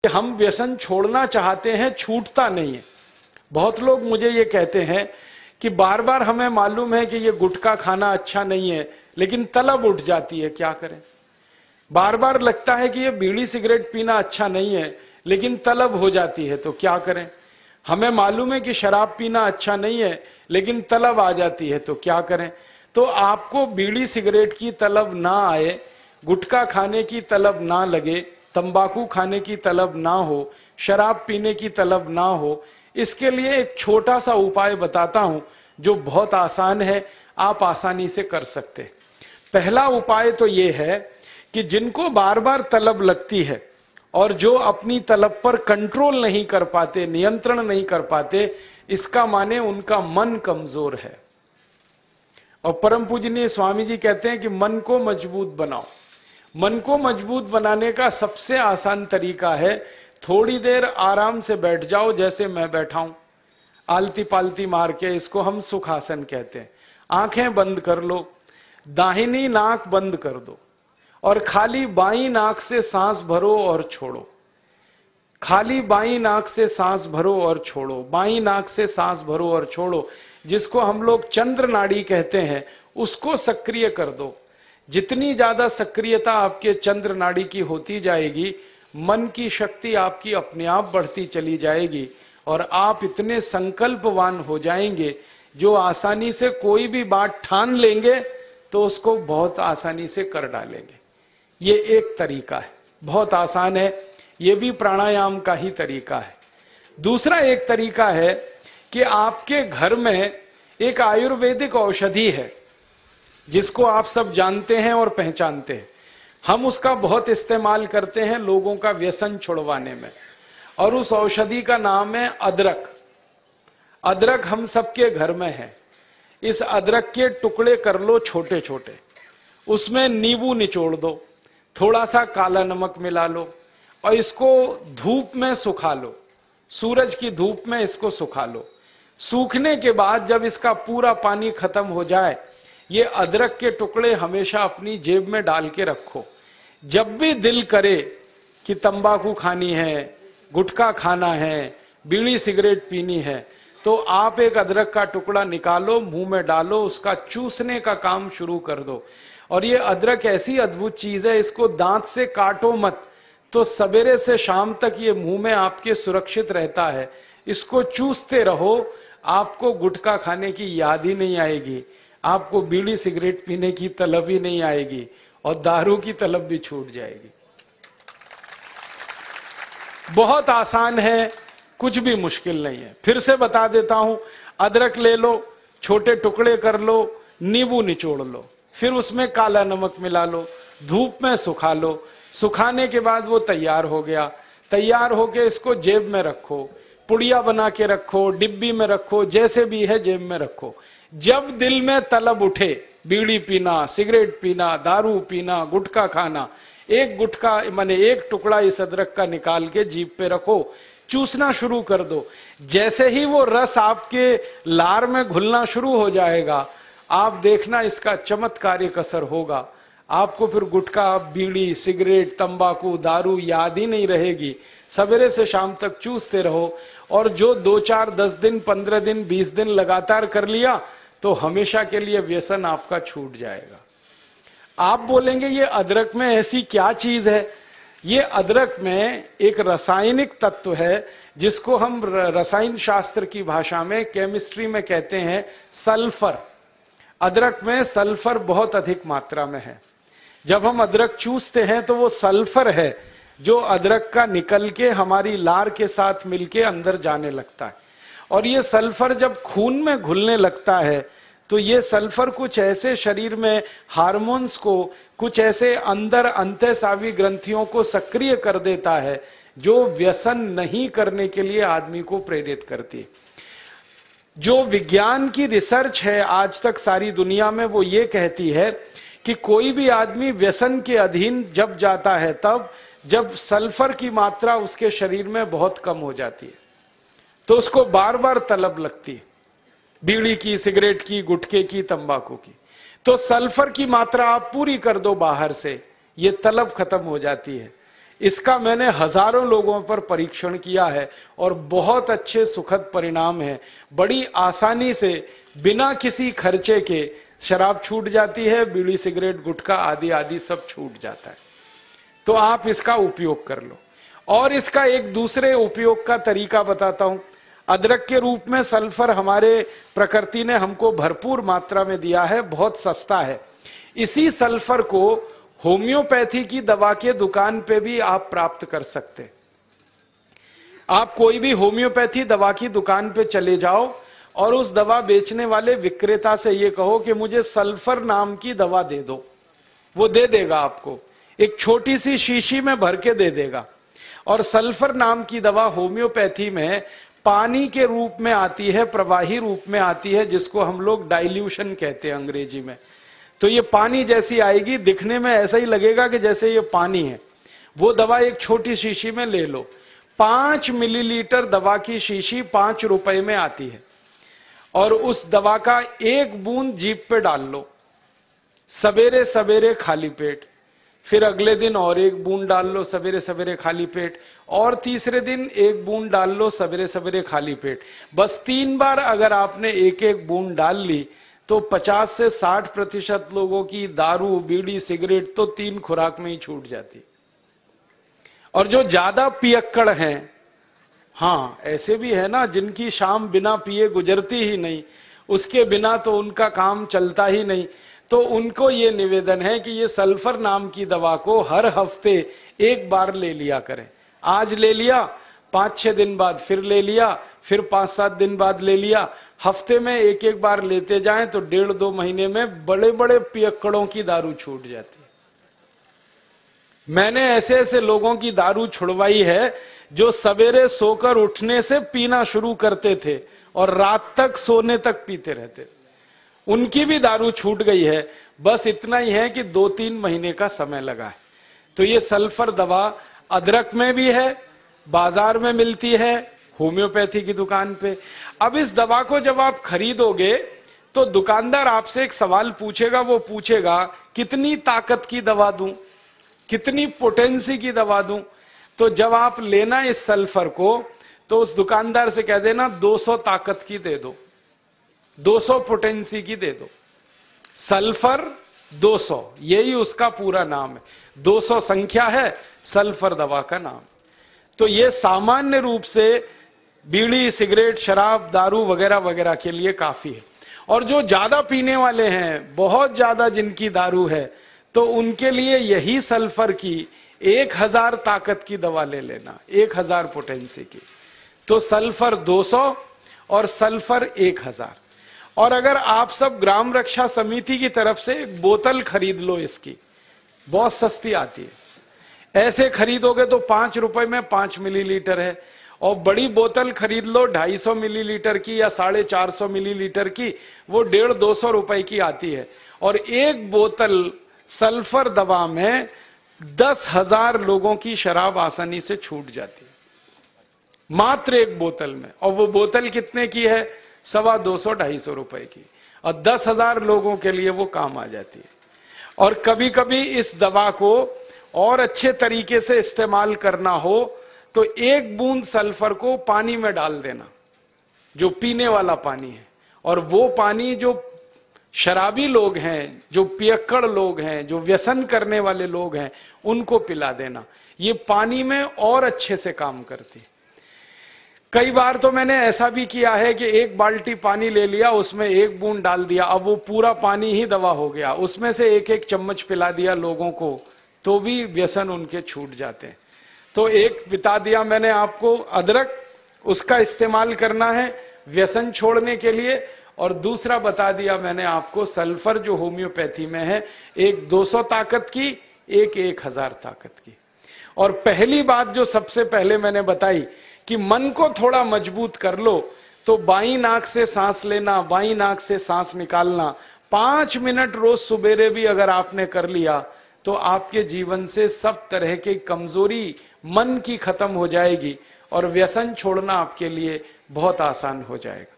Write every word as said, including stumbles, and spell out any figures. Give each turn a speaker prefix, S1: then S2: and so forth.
S1: हम व्यसन छोड़ना चाहते हैं, छूटता नहीं है। बहुत लोग मुझे ये कहते हैं कि बार बार हमें मालूम है कि ये गुटखा खाना अच्छा नहीं है, लेकिन तलब उठ जाती है, क्या करें। बार बार लगता है कि ये बीड़ी सिगरेट पीना अच्छा नहीं है, लेकिन तलब हो जाती है, तो क्या करें। हमें मालूम है कि शराब पीना अच्छा नहीं है, लेकिन तलब आ जाती है, तो क्या करें। तो आपको बीड़ी सिगरेट की तलब ना आए, गुटखा खाने की तलब ना लगे, तंबाकू खाने की तलब ना हो, शराब पीने की तलब ना हो, इसके लिए एक छोटा सा उपाय बताता हूं जो बहुत आसान है, आप आसानी से कर सकते। पहला उपाय तो ये है कि जिनको बार बार तलब लगती है और जो अपनी तलब पर कंट्रोल नहीं कर पाते, नियंत्रण नहीं कर पाते, इसका माने उनका मन कमजोर है। और परम पूजनीय स्वामी जी कहते हैं कि मन को मजबूत बनाओ। मन को मजबूत बनाने का सबसे आसान तरीका है, थोड़ी देर आराम से बैठ जाओ, जैसे मैं बैठा हूं, आलती पालती मार के, इसको हम सुखासन कहते हैं। आंखें बंद कर लो, दाहिनी नाक बंद कर दो और खाली बाईं नाक से सांस भरो और छोड़ो। खाली बाईं नाक से सांस भरो और छोड़ो, बाईं नाक से सांस भरो और छोड़ो, जिसको हम लोग चंद्र नाड़ी कहते हैं, उसको सक्रिय कर दो। जितनी ज्यादा सक्रियता आपके चंद्र नाड़ी की होती जाएगी, मन की शक्ति आपकी अपने आप बढ़ती चली जाएगी और आप इतने संकल्पवान हो जाएंगे जो आसानी से कोई भी बात ठान लेंगे तो उसको बहुत आसानी से कर डालेंगे। ये एक तरीका है, बहुत आसान है, ये भी प्राणायाम का ही तरीका है। दूसरा एक तरीका है कि आपके घर में एक आयुर्वेदिक औषधि है जिसको आप सब जानते हैं और पहचानते हैं। हम उसका बहुत इस्तेमाल करते हैं लोगों का व्यसन छुड़वाने में, और उस औषधि का नाम है अदरक। अदरक हम सबके घर में है। इस अदरक के टुकड़े कर लो छोटे छोटे, उसमें नींबू निचोड़ दो, थोड़ा सा काला नमक मिला लो और इसको धूप में सुखा लो, सूरज की धूप में इसको सुखा लो। सूखने के बाद जब इसका पूरा पानी खत्म हो जाए, ये अदरक के टुकड़े हमेशा अपनी जेब में डाल के रखो। जब भी दिल करे कि तंबाकू खानी है, गुटखा खाना है, बीड़ी सिगरेट पीनी है, तो आप एक अदरक का टुकड़ा निकालो, मुंह में डालो, उसका चूसने का काम शुरू कर दो। और ये अदरक ऐसी अद्भुत चीज है, इसको दांत से काटो मत, तो सवेरे से शाम तक ये मुंह में आपके सुरक्षित रहता है। इसको चूसते रहो, आपको गुटखा खाने की याद ही नहीं आएगी, आपको बीड़ी सिगरेट पीने की तलब ही नहीं आएगी और दारू की तलब भी छूट जाएगी। बहुत आसान है, कुछ भी मुश्किल नहीं है। फिर से बता देता हूं, अदरक ले लो, छोटे टुकड़े कर लो, नींबू निचोड़ लो, फिर उसमें काला नमक मिला लो, धूप में सुखा लो। सुखाने के बाद वो तैयार हो गया। तैयार होके इसको जेब में रखो, पुड़िया बना के रखो, डिब्बी में रखो, जैसे भी है जेब में रखो। जब दिल में तलब उठे, बीड़ी पीना, सिगरेट पीना, दारू पीना, गुटखा खाना, एक गुटखा माने एक टुकड़ा इस अदरक का निकाल के जीभ पे रखो, चूसना शुरू कर दो। जैसे ही वो रस आपके लार में घुलना शुरू हो जाएगा, आप देखना इसका चमत्कारिक असर होगा। आपको फिर गुटखा, बीड़ी, सिगरेट, तंबाकू, दारू याद ही नहीं रहेगी। सवेरे से शाम तक चूसते रहो, और जो दो चार दस दिन, पंद्रह दिन, बीस दिन लगातार कर लिया तो हमेशा के लिए व्यसन आपका छूट जाएगा। आप बोलेंगे ये अदरक में ऐसी क्या चीज है? ये अदरक में एक रासायनिक तत्व है जिसको हम रसायन शास्त्र की भाषा में, केमिस्ट्री में कहते हैं सल्फर। अदरक में सल्फर बहुत अधिक मात्रा में है। जब हम अदरक चूसते हैं तो वो सल्फर है जो अदरक का निकल के हमारी लार के साथ मिलके अंदर जाने लगता है। और ये सल्फर जब खून में घुलने लगता है तो ये सल्फर कुछ ऐसे शरीर में हार्मोन्स को, कुछ ऐसे अंदर अंतःस्रावी ग्रंथियों को सक्रिय कर देता है जो व्यसन नहीं करने के लिए आदमी को प्रेरित करती है। जो विज्ञान की रिसर्च है आज तक सारी दुनिया में, वो ये कहती है कि कोई भी आदमी व्यसन के अधीन जब जाता है तब जब सल्फर की मात्रा उसके शरीर में बहुत कम हो जाती है, तो उसको बार बार तलब लगती है, बीड़ी की, सिगरेट की, गुटखे की, तंबाकू की। तो सल्फर की मात्रा आप पूरी कर दो बाहर से, ये तलब खत्म हो जाती है। इसका मैंने हजारों लोगों पर परीक्षण किया है और बहुत अच्छे सुखद परिणाम है। बड़ी आसानी से बिना किसी खर्चे के शराब छूट जाती है, बीड़ी सिगरेट गुटखा आदि आदि सब छूट जाता है। तो आप इसका उपयोग कर लो। और इसका एक दूसरे उपयोग का तरीका बताता हूं। अदरक के रूप में सल्फर हमारे प्रकृति ने हमको भरपूर मात्रा में दिया है, बहुत सस्ता है। इसी सल्फर को होम्योपैथी की दवा के दुकान पे भी आप प्राप्त कर सकते। आप कोई भी होम्योपैथी दवा की दुकान पे चले जाओ और उस दवा बेचने वाले विक्रेता से ये कहो कि मुझे सल्फर नाम की दवा दे दो, वो दे देगा आपको, एक छोटी सी शीशी में भर के दे देगा। और सल्फर नाम की दवा होम्योपैथी में पानी के रूप में आती है, प्रवाही रूप में आती है, जिसको हम लोग डाइल्यूशन कहते हैं अंग्रेजी में। तो ये पानी जैसी आएगी, दिखने में ऐसा ही लगेगा कि जैसे ये पानी है। वो दवा एक छोटी शीशी में ले लो। पांच मिलीलीटर दवा की शीशी पांच रुपए में आती है और उस दवा का एक बूंद जीभ पे डाल लो सवेरे सवेरे खाली पेट, फिर अगले दिन और एक बूंद डाल लो सवेरे सवेरे खाली पेट, और तीसरे दिन एक बूंद डाल लो सवेरे सवेरे खाली पेट। बस तीन बार अगर आपने एक एक बूंद डाल ली तो पचास से साठ प्रतिशत लोगों की दारू बीड़ी सिगरेट तो तीन खुराक में ही छूट जाती। और जो ज्यादा पियक्कड़ हैं, हाँ ऐसे भी है ना जिनकी शाम बिना पिए गुजरती ही नहीं, उसके बिना तो उनका काम चलता ही नहीं, तो उनको ये निवेदन है कि ये सल्फर नाम की दवा को हर हफ्ते एक बार ले लिया करें। आज ले लिया, पांच छह दिन बाद फिर ले लिया, फिर पांच सात दिन बाद ले लिया। हफ्ते में एक एक बार लेते जाएं तो डेढ़ दो महीने में बड़े बड़े पियक्कड़ों की दारू छूट जाती है। मैंने ऐसे ऐसे लोगों की दारू छुड़वाई है जो सवेरे सोकर उठने से पीना शुरू करते थे और रात तक सोने तक पीते रहते थे, उनकी भी दारू छूट गई है। बस इतना ही है कि दो तीन महीने का समय लगा है। तो ये सल्फर दवा अदरक में भी है, बाजार में मिलती है, होम्योपैथी की दुकान पे। अब इस दवा को जब आप खरीदोगे तो दुकानदार आपसे एक सवाल पूछेगा, वो पूछेगा कितनी ताकत की दवा दूं, कितनी पोटेंसी की दवा दूं। तो जब आप लेना इस सल्फर को तो उस दुकानदार से कह देना दो सौ ताकत की दे दो, दो सौ पोटेंसी की दे दो। सल्फर दो सौ, यही उसका पूरा नाम है। दो सौ संख्या है सल्फर दवा का नाम। तो ये सामान्य रूप से बीड़ी सिगरेट शराब दारू वगैरह वगैरह के लिए काफी है। और जो ज्यादा पीने वाले हैं, बहुत ज्यादा जिनकी दारू है, तो उनके लिए यही सल्फर की एक हजार ताकत की दवा ले लेना, एक हजार पोटेंसी की। तो सल्फर दो सौ और सल्फर एक हजार। और अगर आप सब ग्राम रक्षा समिति की तरफ से एक बोतल खरीद लो, इसकी बहुत सस्ती आती है, ऐसे खरीदोगे तो पांच रुपए में पांच मिलीलीटर है। और बड़ी बोतल खरीद लो ढाई सौ मिलीलीटर की या साढ़े चार सौ मिलीलीटर की, वो डेढ़ दो सौ रुपए की आती है। और एक बोतल सल्फर दवा में दस हजार लोगों की शराब आसानी से छूट जाती है, मात्र एक बोतल में। और वो बोतल कितने की है? सवा दो सौ ढाई सौ रुपए की, और दस हजार लोगों के लिए वो काम आ जाती है। और कभी कभी इस दवा को और अच्छे तरीके से इस्तेमाल करना हो तो एक बूंद सल्फर को पानी में डाल देना, जो पीने वाला पानी है, और वो पानी जो शराबी लोग हैं, जो पियक्कड़ लोग हैं, जो व्यसन करने वाले लोग हैं, उनको पिला देना। ये पानी में और अच्छे से काम करती है। कई बार तो मैंने ऐसा भी किया है कि एक बाल्टी पानी ले लिया, उसमें एक बूंद डाल दिया, अब वो पूरा पानी ही दवा हो गया, उसमें से एक एक चम्मच पिला दिया लोगों को, तो भी व्यसन उनके छूट जाते हैं। तो एक बता दिया मैंने आपको अदरक, उसका इस्तेमाल करना है व्यसन छोड़ने के लिए, और दूसरा बता दिया मैंने आपको सल्फर जो होम्योपैथी में है, एक दो सौ ताकत की, एक एक हजार ताकत की। और पहली बात जो सबसे पहले मैंने बताई कि मन को थोड़ा मजबूत कर लो, तो बाईं नाक से सांस लेना, बाईं नाक से सांस निकालना पांच मिनट रोज सुबेरे भी अगर आपने कर लिया तो आपके जीवन से सब तरह की कमजोरी मन की खत्म हो जाएगी और व्यसन छोड़ना आपके लिए बहुत आसान हो जाएगा।